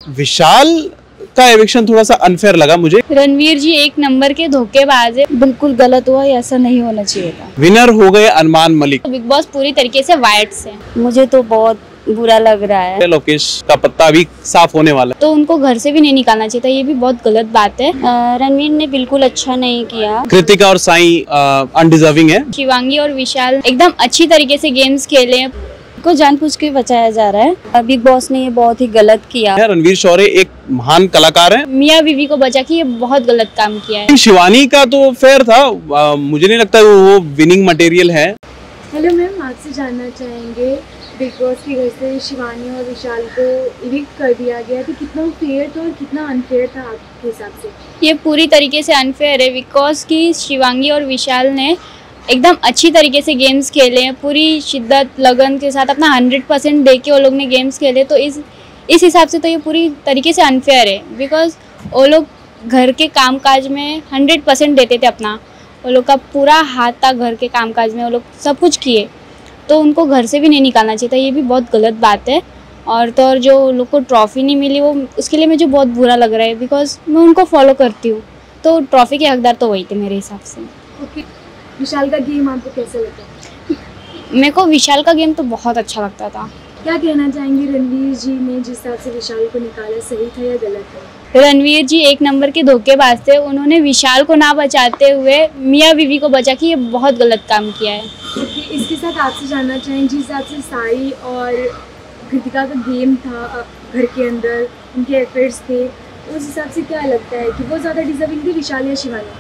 विशाल का एविक्शन थोड़ा सा अनफेयर लगा मुझे। रणवीर जी एक नंबर के धोखेबाज है, बिल्कुल गलत हुआ, ऐसा नहीं होना चाहिए था। विनर हो गए अरमान मलिक। बिग बॉस पूरी तरीके से वाइट्स है। मुझे तो बहुत बुरा लग रहा है। लोकेश का पत्ता अभी साफ होने वाला है, तो उनको घर से भी नहीं निकालना चाहिए था, ये भी बहुत गलत बात है। रणवीर ने बिल्कुल अच्छा नहीं किया। कृतिका और साई अनडिजर्विंग है। शिवांगी और विशाल एकदम अच्छी तरीके से गेम्स खेले, को जानबूझ के बचाया जा रहा है। बिग बॉस ने ये बहुत ही गलत किया। रणवीर शौर्य एक महान कलाकार है, मियां बीवी को बचा के ये बहुत गलत काम किया है। शिवानी का तो फेयर था, मुझे नहीं लगता वो विनिंग मटेरियल है। हेलो मैम, आपसे जानना चाहेंगे बिग बॉस के घर से शिवानी और विशाल को इविक्ट कर दिया गया तो कितना फेयर था और कितना अनफेयर था आपके हिसाब से? ये पूरी तरीके से अनफेयर है, बिकॉज की शिवांगी और विशाल ने एकदम अच्छी तरीके से गेम्स खेले हैं, पूरी शिद्दत लगन के साथ अपना 100% दे के वो लोग ने गेम्स खेले। तो इस हिसाब से तो ये पूरी तरीके से अनफेयर है, बिकॉज वो लोग घर के कामकाज में 100% देते थे अपना, वो लोग का पूरा हाथ था घर के कामकाज में, वो लोग सब कुछ किए, तो उनको घर से भी नहीं निकालना चाहिए था, ये भी बहुत गलत बात है। और तो और जो लोग को ट्रॉफी नहीं मिली वो उसके लिए मुझे बहुत बुरा लग रहा है, बिकॉज मैं उनको फॉलो करती हूँ, तो ट्रॉफी के हकदार तो वही थे मेरे हिसाब से। ओके, विशाल का गेम आपको कैसा लगा? मेरे को विशाल का गेम तो बहुत अच्छा लगता था। क्या कहना चाहेंगी रणवीर जी ने जिस हिसाब से विशाल को निकाला, सही था या गलत था? रणवीर जी एक नंबर के धोखेबाज थे, उन्होंने विशाल को ना बचाते हुए मियां बीवी को बचा के ये बहुत गलत काम किया है। ओके, इसके साथ आपसे जानना चाहेंगे जिस हिसाब से साई और कृतिका का गेम था घर के अंदर, उनके एफर्ट्स थे, उस हिसाब से क्या लगता है कि वो ज़्यादा डिजर्विंग थे, विशाल या शिवानी?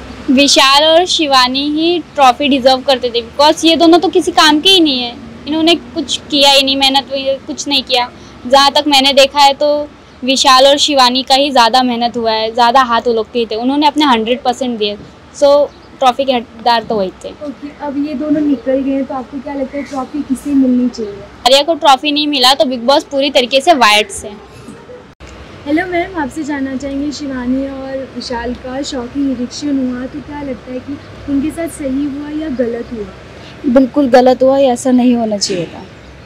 विशाल और शिवानी ही ट्रॉफी डिजर्व करते थे, बिकॉज ये दोनों तो किसी काम के ही नहीं है, इन्होंने कुछ किया ही नहीं, मेहनत कुछ नहीं किया। जहाँ तक मैंने देखा है तो विशाल और शिवानी का ही ज़्यादा मेहनत हुआ है, ज़्यादा हाथ वो लोग के थे, उन्होंने अपने 100% दिए, सो ट्रॉफी के हकदार तो वही थे। ओके, अब ये दोनों निकल गए तो आपको क्या लगता है ट्रॉफी किसे मिलनी चाहिए? आर्या को ट्रॉफी नहीं मिला तो बिग बॉस पूरी तरीके से वाइट्स है। हेलो मैम, आपसे जानना चाहेंगे शिवानी और विशाल का शॉकिंग इविक्शन हुआ तो क्या लगता है कि उनके साथ सही हुआ या गलत हुआ? बिल्कुल गलत हुआ, ऐसा नहीं होना चाहिए था।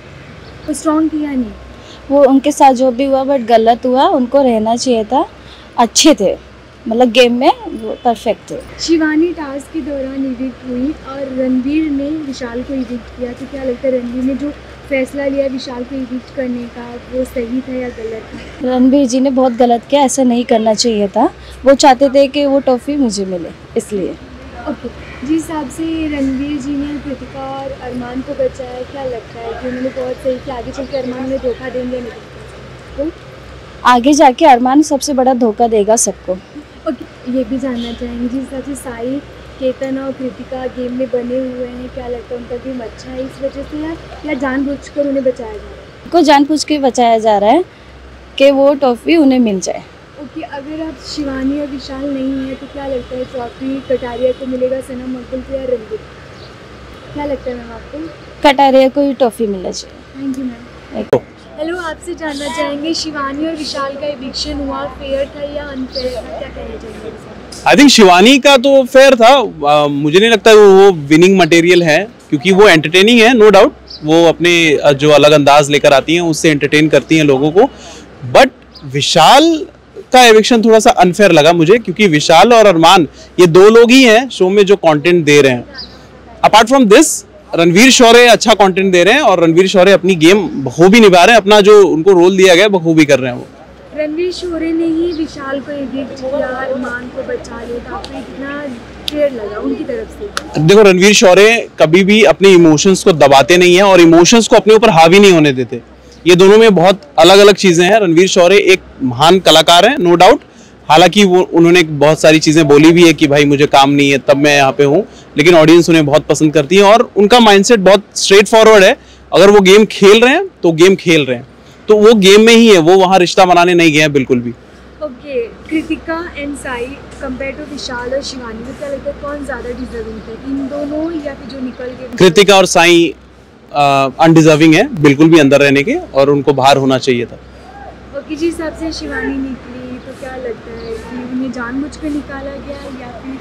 वो स्ट्रॉन्ग किया नहीं? वो उनके साथ जो भी हुआ बट गलत हुआ, उनको रहना चाहिए था। अच्छे थे, मतलब गेम में वो परफेक्ट थे। शिवानी टास्क के दौरान इविक्ट हुई और रणवीर ने विशाल को इविक्ट किया, तो क्या लगता है रणवीर ने जो फैसला लिया विशाल को इविक्ट करने का वो सही था या गलत था? रणवीर जी ने बहुत गलत किया, ऐसा नहीं करना चाहिए था। वो चाहते थे कि वो ट्रॉफी मुझे मिले, इसलिए। ओके, जिस हिसाब से रणवीर जी ने कृतिका और अरमान को बचाया, क्या लगता है कि उन्होंने बहुत सही किया? आगे चल के अरमान ने धोखा देंगे नहीं? तो आगे जाके अरमान सबसे बड़ा धोखा देगा सबको। ओके, ये भी जानना चाहेंगे जिस हिसाब से साई, केतन और कृतिका गेम में बने हुए हैं, क्या लगता है उनका गेम अच्छा है इस वजह से या जानबूझकर उन्हें बचाया जा रहा है? को जानबूझ के बचाया जा रहा है कि वो ट्रॉफी उन्हें मिल जाए। ओके, अगर आप शिवानी और विशाल नहीं है तो क्या लगता है ट्रॉफी कटारिया को मिलेगा, सनम मकबूल को या रणवीर? क्या लगता है मैम आपको? कटारिया को ही ट्रॉफी मिलना चाहिए। Thank you ma'am. हेलो, आपसे जानना चाहेंगे शिवानी और विशाल का इविक्शन हुआ, फेयर था या अनफेयर था, क्या कहना चाहेंगे? आई थिंक शिवानी का तो फेयर था, मुझे नहीं लगता वो विनिंग मटेरियल है, क्योंकि वो एंटरटेनिंग है, नो डाउट। वो अपने जो अलग अंदाज लेकर आती हैं उससे एंटरटेन करती हैं लोगों को। बट विशाल का एविक्शन थोड़ा सा अनफेयर लगा मुझे, क्योंकि विशाल और अरमान ये दो लोग ही हैं शो में जो कंटेंट दे रहे हैं। Apart from this Ranveer Shaurya अच्छा कंटेंट दे रहे हैं और रणवीर शौर्य अपनी गेम बखूबी निभा रहे हैं, अपना जो उनको रोल दिया गया बखूबी कर रहे हैं वो। रणवीर शौर्य ने ही विशाल को इविक्ट किया, अरमान को बचा लिया, तो आपको कितना फेयर लगा उनकी तरफ से? देखो, रणवीर शौर्य कभी भी अपने इमोशंस को दबाते नहीं है और इमोशंस को अपने ऊपर हावी नहीं होने देते। ये दोनों में बहुत अलग अलग चीजें हैं। रणवीर शौर्य एक महान कलाकार है, नो डाउट। हालांकि वो उन्होंने बहुत सारी चीजें बोली भी है कि भाई मुझे काम नहीं है तब मैं यहाँ पे हूँ, लेकिन ऑडियंस उन्हें बहुत पसंद करती है और उनका माइंडसेट बहुत स्ट्रेट फॉरवर्ड है। अगर वो गेम खेल रहे हैं तो गेम खेल रहे हैं, तो वो गेम में ही है, वो वहाँ रिश्ता बनाने नहीं गए हैं बिल्कुल भी। Okay, Kritika and Sai compare to Vishal और शिवानी, तो क्या लगता है कौन ज़्यादा डिजर्विंग थे, इन दोनों या फिर जो निकल गए? कृतिका और साई अनडिजर्विंग है बिल्कुल भी अंदर रहने के, और उनको बाहर होना चाहिए था। ओके, जिस हिसाब से शिवानी निकली तो क्या लगता है कि उन्हें जानबूझकर निकाला गया या फिर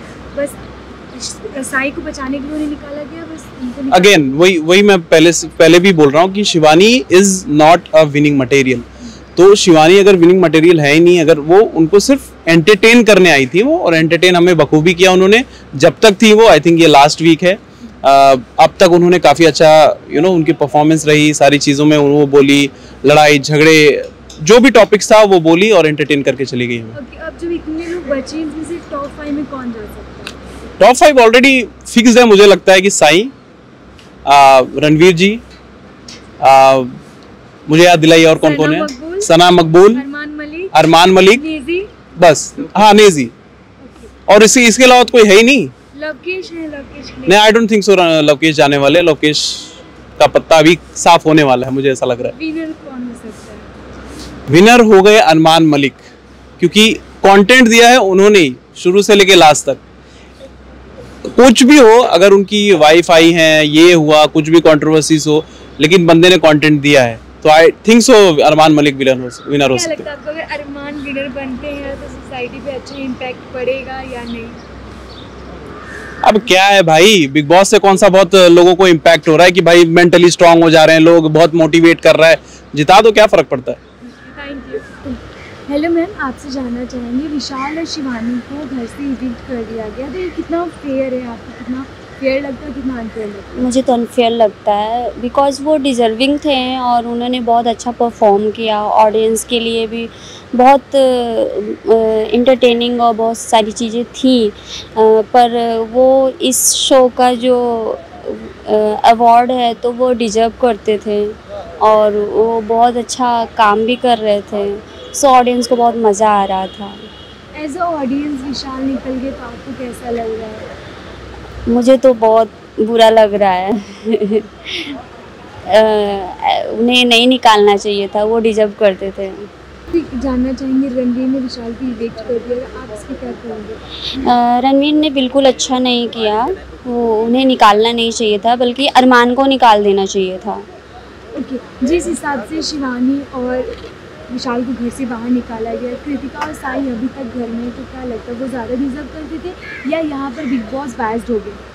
बस साई को बचाने के लिए उन्हें निकाला गया? बस अगेन वही मैं पहले भी बोल रहा हूँ कि Shivani is not a winning material. तो शिवानी अगर विनिंग मटेरियल है ही नहीं, अगर वो उनको सिर्फ एंटरटेन करने आई थी वो, और एंटरटेन हमें बखूबी किया उन्होंने जब तक थी वो। आई थिंक ये लास्ट वीक है, अब तक उन्होंने काफ़ी अच्छा उनकी परफॉर्मेंस रही, सारी चीज़ों में वो बोली, लड़ाई झगड़े जो भी टॉपिक्स था वो बोली और एंटरटेन करके चली गई हमें। अब जब इतने लोग बचे इनमें से टॉप 5 में कौन जा सकता है? टॉप 5 ऑलरेडी फिक्स है, मुझे लगता है कि साई, रणवीर जी, मुझे याद दिलाई और कौन कौन है, सना मकबूल, अरमान मलिक, नेजी, बस हाँ नेजी, और इसके अलावा तो कोई है ही नहीं। लवकेश है, लवकेश नहीं, I don't think so Lovekesh जाने वाले, लवकेश का पत्ता अभी साफ होने वाला है, मुझे ऐसा लग रहा है। विनर कौन हो सकता है? विनर हो गए अरमान मलिक, क्योंकि कंटेंट दिया है उन्होंने ही शुरू से लेके लास्ट तक। कुछ भी हो, अगर उनकी वाइफ आई है, ये हुआ, कुछ भी कंट्रोवर्सीज हो, लेकिन बंदे ने कंटेंट दिया है, तो I think so Armaan Malik winner हो सकते हैं। क्या लगता है आपको, अगर अरमान विनर बनते हैं तो सोसाइटी पे अच्छा इम्पैक्ट पड़ेगा या नहीं? अब क्या है भाई, बिग बॉस से कौन सा बहुत लोगों को इम्पैक्ट हो रहा है कि भाई मेंटली स्ट्रांग हो जा रहे हैं लोग, बहुत मोटिवेट कर रहा है, जिता दो, क्या फर्क पड़ता है। Thank you. हेलो मैम, आपसे जानना चाहेंगे, विशाल और शिवानी को घर से इविक्ट कर दिया गया, तो ये कितना फेयर है आपको? कितना फेयर लगता है, कितना अनफेयर लगता है? मुझे तो अनफेयर लगता है, बिकॉज़ वो डिज़र्विंग थे और उन्होंने बहुत अच्छा परफॉर्म किया, ऑडियंस के लिए भी बहुत इंटरटेनिंग और बहुत सारी चीज़ें थी, पर वो इस शो का जो अवार्ड है तो वो डिज़र्व करते थे और वो बहुत अच्छा काम भी कर रहे थे, सो ऑडियंस को बहुत मज़ा आ रहा था। एज अ ऑडियंस विशाल निकल गए तो आपको कैसा लग रहा है? मुझे तो बहुत बुरा लग रहा है उन्हें नहीं निकालना चाहिए था, वो डिजर्व करते थे। जानना चाहेंगे, रणवीर ने विशाल को इविक्ट कर दिया, आप इसके क्या कहेंगे? रणवीर ने बिल्कुल अच्छा नहीं किया, वो उन्हें निकालना नहीं चाहिए था, बल्कि अरमान को निकाल देना चाहिए था। ओके, जिस हिसाब से शिवानी और विशाल को घर से बाहर निकाला गया, कृतिका और साई अभी तक घर में, तो क्या लगता है वो ज़्यादा डिजर्व करते थे या यहाँ पर बिग बॉस बायस्ड हो गए?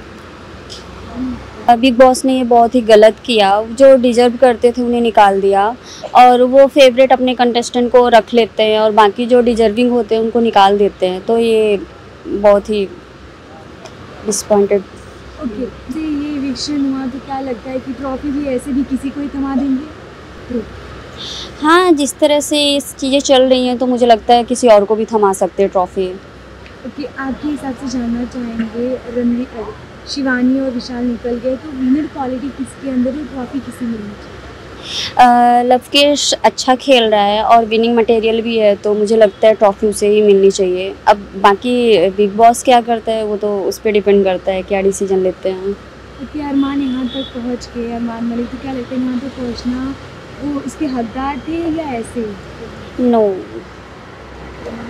बिग बॉस ने ये बहुत ही गलत किया, जो डिजर्व करते थे उन्हें निकाल दिया और वो फेवरेट अपने कंटेस्टेंट को रख लेते हैं और बाकी जो डिजर्विंग होते हैं उनको निकाल देते हैं, तो ये बहुत ही डिसअपॉइंटेड। ओके, जो ये इविक्शन हुआ तो क्या लगता है कि ट्रॉफी भी ऐसे भी किसी को ही थमा देंगे? हाँ, जिस तरह से इस चीज़ें चल रही हैं तो मुझे लगता है किसी और को भी थमा सकते हैं ट्रॉफी। ओके, आपके हिसाब से जानना चाहेंगे, रणवीर, शिवानी और विशाल निकल गए तो विनर क्वालिटी किसके अंदर है, ट्रॉफी किसे मिलनी चाहिए? लवकेश अच्छा खेल रहा है और विनिंग मटेरियल भी है, तो मुझे लगता है ट्रॉफी उसे ही मिलनी चाहिए। अब बाकी बिग बॉस क्या करता है वो तो उस पर डिपेंड करता है, क्या डिसीजन लेते हैं। ओके, अरमान यहाँ तक पहुँच गए, अरमान मलिक, तो क्या लगता है यहाँ तक पहुँचना वो इसके हकदार थे या ऐसे ही? नो।